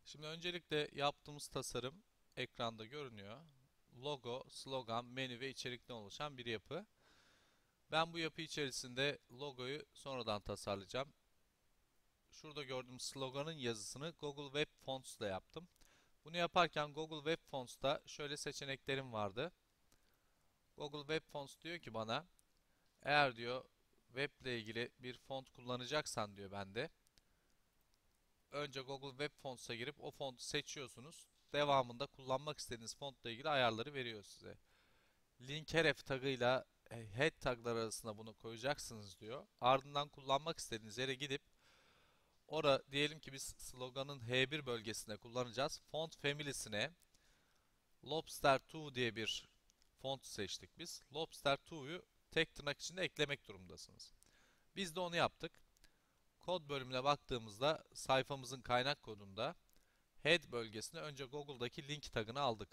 Şimdi öncelikle yaptığımız tasarım ekranda görünüyor. Logo, slogan, menü ve içerikten oluşan bir yapı. Ben bu yapı içerisinde logoyu sonradan tasarlayacağım. Şurada gördüğüm sloganın yazısını Google Web Fonts ile yaptım. Bunu yaparken Google Web Fonts'ta şöyle seçeneklerim vardı. Google Web Fonts diyor ki bana, eğer diyor web ile ilgili bir font kullanacaksan diyor bende. Önce Google Web Fonts'a girip o fontu seçiyorsunuz. Devamında kullanmak istediğiniz fontla ilgili ayarları veriyor size. Link href tagıyla head taglar arasında bunu koyacaksınız diyor. Ardından kullanmak istediğiniz yere gidip diyelim ki biz sloganın H1 bölgesine kullanacağız. Font family'sine Lobster 2 diye bir font seçtik biz. Lobster 2'yu tek tırnak içinde eklemek durumundasınız. Biz de onu yaptık. Kod bölümüne baktığımızda sayfamızın kaynak kodunda head bölgesine önce Google'daki link tagını aldık.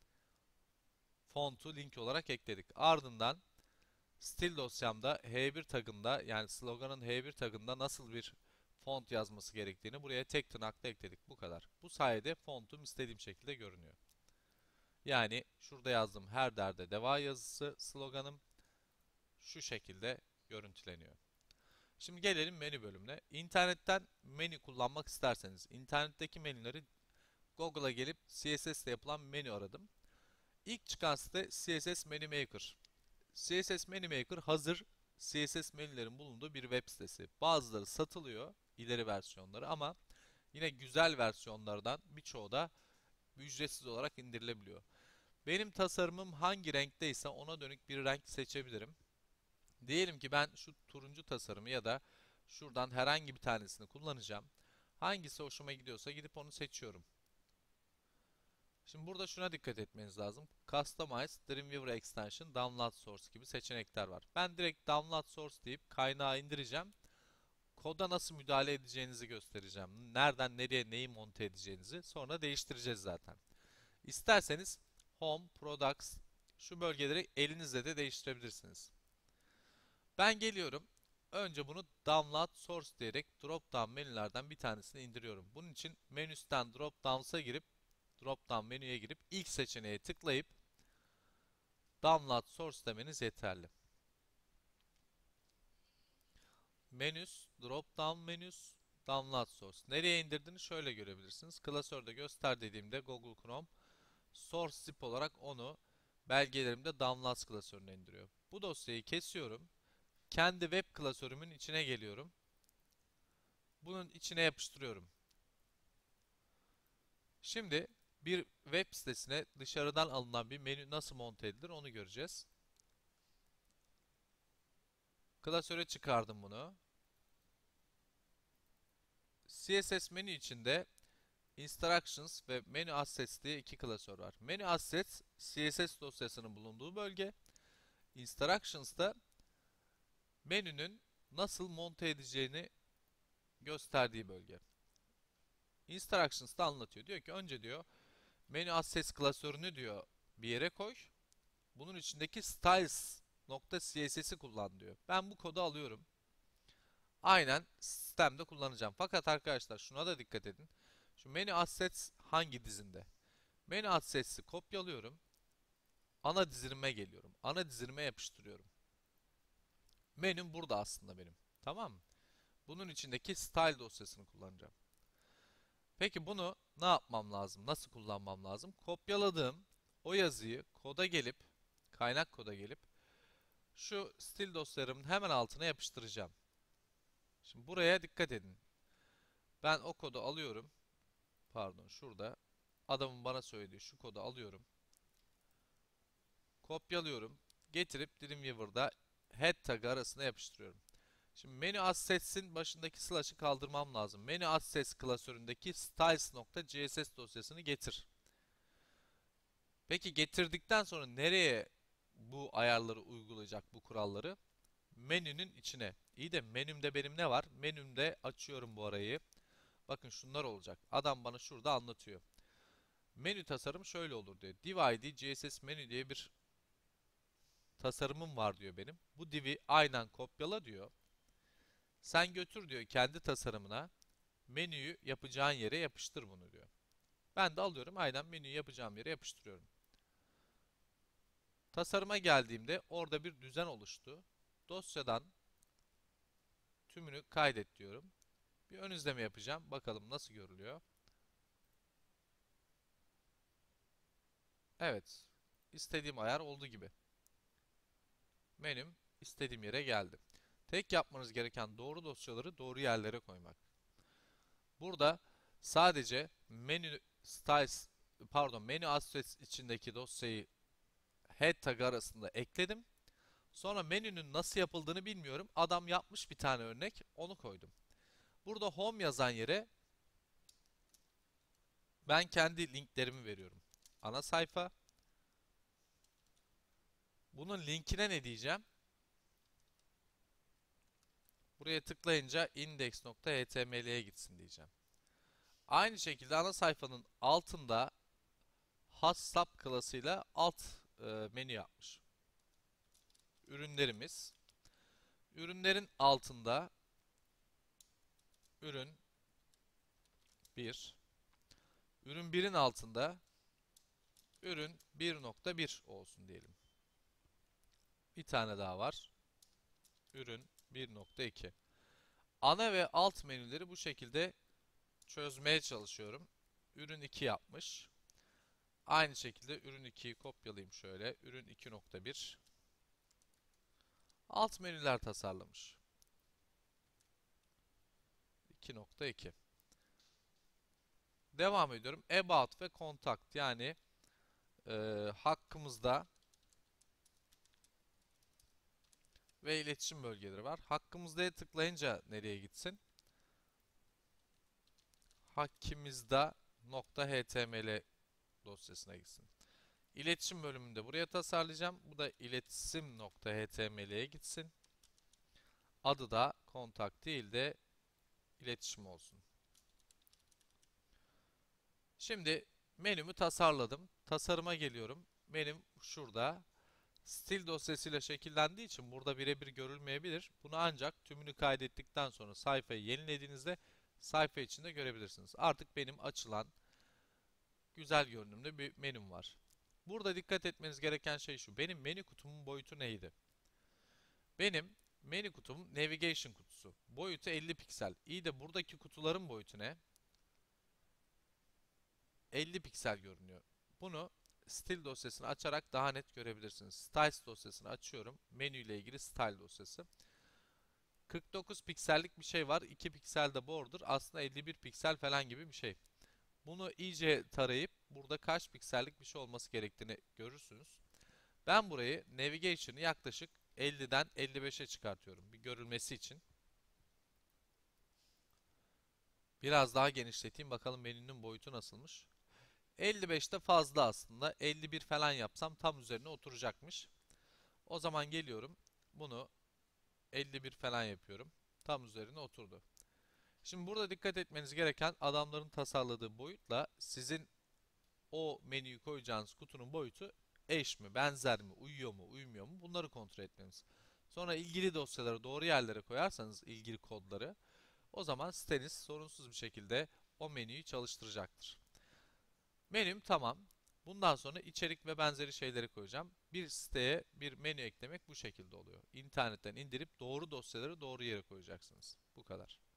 Font'u link olarak ekledik. Ardından stil dosyamda H1 tagında, yani sloganın H1 tagında nasıl bir font yazması gerektiğini buraya tek tırnakla ekledik. Bu kadar. Bu sayede fontum istediğim şekilde görünüyor. Yani şurada yazdığım her derde deva yazısı sloganım şu şekilde görüntüleniyor. Şimdi gelelim menü bölümüne. İnternetten menü kullanmak isterseniz, internetteki menüleri Google'a gelip CSS ile yapılan menü aradım. İlk çıkan site CSS Menu Maker. CSS Menu Maker hazır CSS menülerin bulunduğu bir web sitesi. Bazıları satılıyor, ileri versiyonları, ama yine güzel versiyonlardan birçoğu da ücretsiz olarak indirilebiliyor. Benim tasarımım hangi renkteyse ona dönük bir renk seçebilirim. Diyelim ki ben şu turuncu tasarımı ya da şuradan herhangi bir tanesini kullanacağım. Hangisi hoşuma gidiyorsa gidip onu seçiyorum. Şimdi burada şuna dikkat etmeniz lazım. Customize, Dreamweaver Extension, Download Source gibi seçenekler var. Ben direkt Download Source deyip kaynağı indireceğim. Koda nasıl müdahale edeceğinizi göstereceğim. Nereden nereye neyi monte edeceğinizi sonra değiştireceğiz zaten. İsterseniz Home, Products şu bölgeleri elinizle de değiştirebilirsiniz. Ben geliyorum. Önce bunu Download Source diyerek drop-down menülerden bir tanesini indiriyorum. Bunun için menüsten drop-downs'a girip drop-down menüye girip ilk seçeneğe tıklayıp Download Source demeniz yeterli. Menüs, drop-down menüs, Download Source. Nereye indirdiğini şöyle görebilirsiniz. Klasörde göster dediğimde Google Chrome Source zip olarak onu belgelerimde Downloads klasörüne indiriyor. Bu dosyayı kesiyorum. Kendi web klasörümün içine geliyorum. Bunun içine yapıştırıyorum. Şimdi bir web sitesine dışarıdan alınan bir menü nasıl monte edilir onu göreceğiz. Klasöre çıkardım bunu. CSS menü içinde Instructions ve Menu Assets diye iki klasör var. Menu Assets CSS dosyasının bulunduğu bölge. Instructions da menünün nasıl monte edeceğini gösterdiği bölge. Instructions da anlatıyor. Diyor ki önce diyor Menu Assets klasörünü diyor bir yere koy. Bunun içindeki styles.css'i kullan diyor. Ben bu kodu alıyorum. Aynen sistemde kullanacağım. Fakat arkadaşlar şuna da dikkat edin. Şu Menu Assets hangi dizinde? Menu Assets'i kopyalıyorum. Ana dizilime geliyorum. Ana dizilime yapıştırıyorum. Menüm burada aslında benim. Tamam mı? Bunun içindeki style dosyasını kullanacağım. Peki bunu ne yapmam lazım? Nasıl kullanmam lazım? Kopyaladığım o yazıyı koda gelip, kaynak koda gelip şu stil dosyalarımın hemen altına yapıştıracağım. Şimdi buraya dikkat edin. Ben o kodu alıyorum. Pardon, şurada adamın bana söylediği şu kodu alıyorum. Kopyalıyorum. Getirip Dreamweaver'da head tag arasına yapıştırıyorum. Şimdi menü assets'in başındaki slash'ı kaldırmam lazım. Menü assets klasöründeki styles.css dosyasını getir. Peki getirdikten sonra nereye bu ayarları uygulayacak, bu kuralları? Menünün içine. İyi de menümde benim ne var? Menümde açıyorum bu arayı. Bakın şunlar olacak. Adam bana şurada anlatıyor. Menü tasarım şöyle olur diyor. Div ID CSS menü diye bir tasarımım var diyor benim. Bu div'i aynen kopyala diyor. Sen götür diyor kendi tasarımına. Menüyü yapacağın yere yapıştır bunu diyor. Ben de alıyorum, aynen menüyü yapacağım yere yapıştırıyorum. Tasarıma geldiğimde orada bir düzen oluştu. Dosyadan tümünü kaydet diyorum. Bir ön izleme yapacağım. Bakalım nasıl görülüyor. Evet. İstediğim ayar oldu gibi. Menüm istediğim yere geldi. Tek yapmanız gereken doğru dosyaları doğru yerlere koymak. Burada sadece menü styles, pardon, menü assets içindeki dosyayı head tag arasında ekledim. Sonra menünün nasıl yapıldığını bilmiyorum. Adam yapmış bir tane örnek, onu koydum. Burada home yazan yere ben kendi linklerimi veriyorum. Ana sayfa. Bunun linkine ne diyeceğim? Buraya tıklayınca index.html'ye gitsin diyeceğim. Aynı şekilde ana sayfanın altında has sub klasıyla alt menü yapmış. Ürünlerimiz. Ürünlerin altında ürün 1. Ürün 1'in altında ürün 1.1 olsun diyelim. Bir tane daha var. Ürün 1.2. Ana ve alt menüleri bu şekilde çözmeye çalışıyorum. Ürün 2 yapmış. Aynı şekilde ürün 2'yi kopyalayayım şöyle. Ürün 2.1. Alt menüler tasarlamış. 2.2. Devam ediyorum. About ve Contact, yani hakkımızda ve iletişim bölgeleri var. Hakkımızda'ya tıklayınca nereye gitsin? Hakkımızda .html dosyasına gitsin. İletişim bölümünde buraya tasarlayacağım. Bu da iletişim.html'ye gitsin. Adı da kontak değil de iletişim olsun. Şimdi menümü tasarladım. Tasarıma geliyorum. Menüm şurada. Stil dosyasıyla şekillendiği için burada birebir görülmeyebilir. Bunu ancak tümünü kaydettikten sonra sayfayı yenilediğinizde sayfa içinde görebilirsiniz. Artık benim açılan güzel görünümlü bir menüm var. Burada dikkat etmeniz gereken şey şu. Benim menü kutumun boyutu neydi? Benim menü kutum navigation kutusu. Boyutu 50 piksel. İyi de buradaki kutuların boyutu ne? 50 piksel görünüyor. Bunu Style dosyasını açarak daha net görebilirsiniz. Styles dosyasını açıyorum. Menü ile ilgili Style dosyası. 49 piksellik bir şey var. 2 piksel de border. Aslında 51 piksel falan gibi bir şey. Bunu iyice tarayıp burada kaç piksellik bir şey olması gerektiğini görürsünüz. Ben burayı Navigation'ı yaklaşık 50'den 55'e çıkartıyorum bir görülmesi için. Biraz daha genişleteyim bakalım menünün boyutu nasılmış. 55'te fazla aslında. 51 falan yapsam tam üzerine oturacakmış. O zaman geliyorum. Bunu 51 falan yapıyorum. Tam üzerine oturdu. Şimdi burada dikkat etmeniz gereken adamların tasarladığı boyutla sizin o menüyü koyacağınız kutunun boyutu eş mi, benzer mi, uyuyor mu, uymuyor mu, bunları kontrol etmemiz. Sonra ilgili dosyaları doğru yerlere koyarsanız ilgili kodları, o zaman siteniz sorunsuz bir şekilde o menüyü çalıştıracaktır. Menüm tamam. Bundan sonra içerik ve benzeri şeyleri koyacağım. Bir siteye bir menü eklemek bu şekilde oluyor. İnternetten indirip doğru dosyaları doğru yere koyacaksınız. Bu kadar.